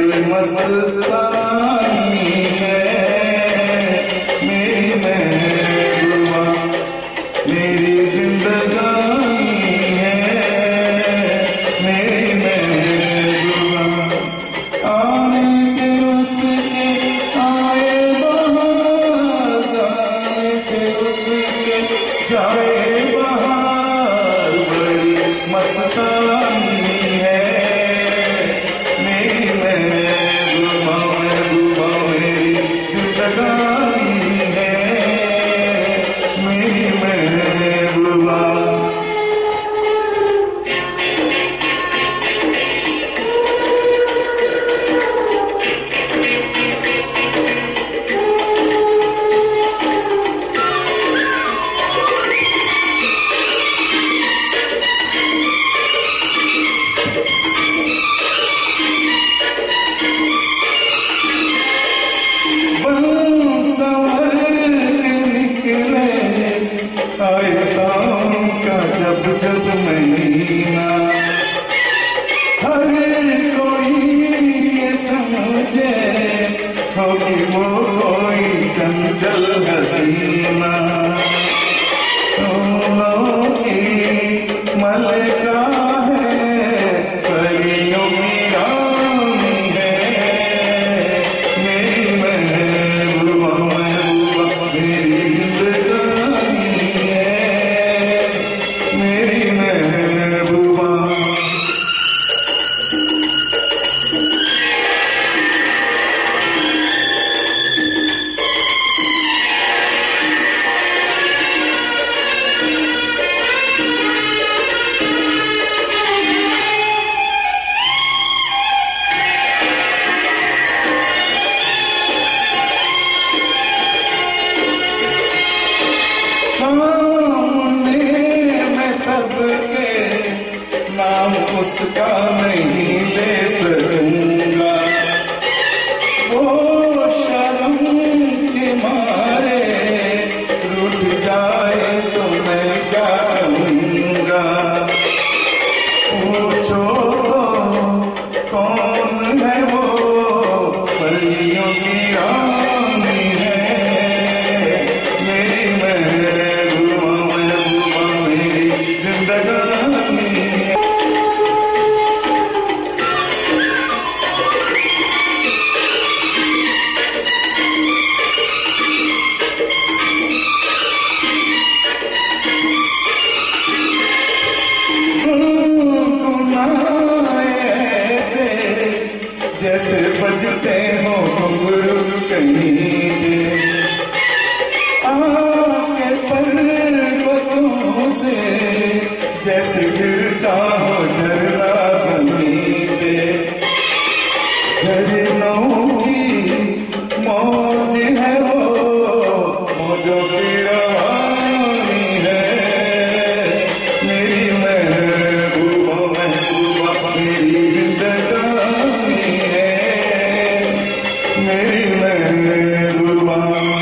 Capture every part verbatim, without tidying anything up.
बड़ी मस्तानी है मेरी महबूबा, मेरी जिंदगानी है मेरी महबूबा। आने से उसके आए बहार, जाने से उसके जाए बहार, बड़ी मस्तानी है मेरी महबूबा, महबूबा मेरी जिंदगानी है मेरी महबूबा। आए शाम का जब जब महीना, हर कोई ये समझे होगी वो कोई चंचल हसीना, फूलों की मलका है, परियों की रानी है मेरी महबूबा, महबूबा मेरी जिंदगानी है मेरी महबूबा। सामने मैं सबके नाम उसका नहीं ले सकूंगा, वो शर्म के मारे रूठ जाए तो मैं क्या कहूँगा। पूछो तो कौन है वो, परियों की रानी है मेरी महबूबा, महबूबा मेरी जिंदगानी है। गुनगुनाए ऐसे जैसे बजते हो घुंघरू कहीं पे, आके पर्वतों से जैसे गिरता हो झरना जमीन पे, झरनों की मौज है वो, मौजों की रवानी है मेरी महबूबा, महबूबा मेरी जिंदगानी है मेरी महबूबा।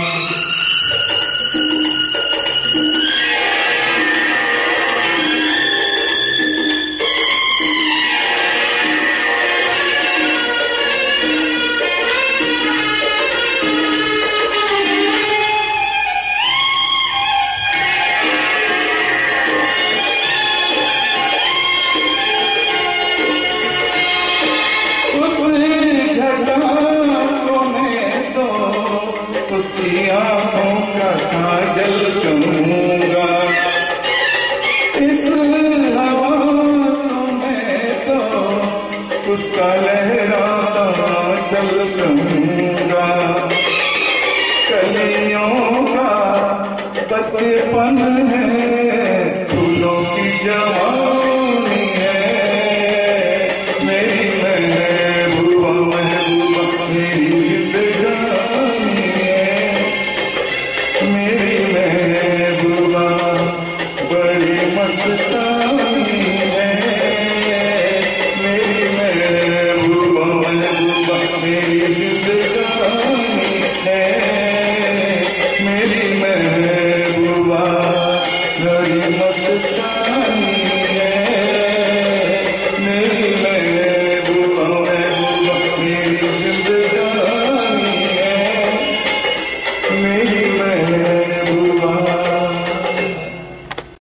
उस घटा को मैं तो उसकी आंखों का काजल कहूँगा, इस हवा को मैं तो उसका लहराता चल कहूँगा। कलियों का बचपन है